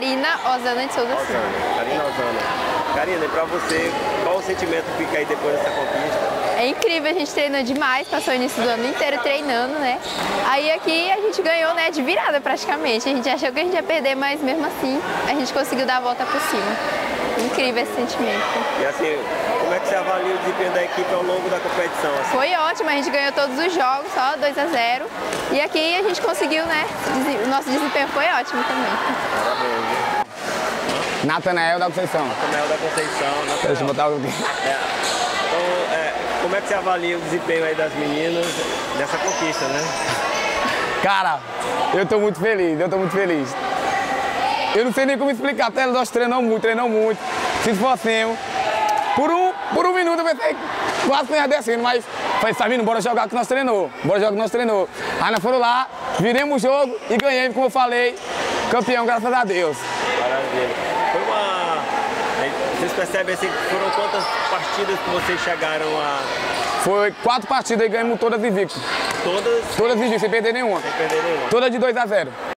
Karina Osana de Souza Silva. Karina Osana. Karina, e pra você, qual o sentimento fica aí depois dessa conquista? É incrível, a gente treinou demais, passou o início do ano inteiro treinando, né? Aí aqui a gente ganhou, né, de virada praticamente. A gente achou que a gente ia perder, mas mesmo assim a gente conseguiu dar a volta por cima. Incrível esse sentimento. E assim, como é que você avalia o desempenho da equipe ao longo da competição? Assim? Foi ótimo, a gente ganhou todos os jogos, só 2-0. E aqui a gente conseguiu, né? O nosso desempenho foi ótimo também. Parabéns. Natanael da Conceição. Natanael da Conceição. Deixa eu botar o... Então, como é que você avalia o desempenho aí das meninas dessa conquista, né? Cara, eu tô muito feliz, Eu não sei nem como explicar, até nós treinamos muito, se esforcemos. Por um minuto eu pensei quase que ia descendo, mas falei, Sabino, bora jogar que nós treinou, Aí nós fomos lá, viremos o jogo e ganhamos, como eu falei, campeão, graças a Deus. Maravilha. Vocês percebem assim, foram quantas partidas que vocês chegaram a... Foi 4 partidas e ganhamos todas invictas. Todas? Todas invictas, sem perder nenhuma. Sem perder nenhuma. Todas de 2-0.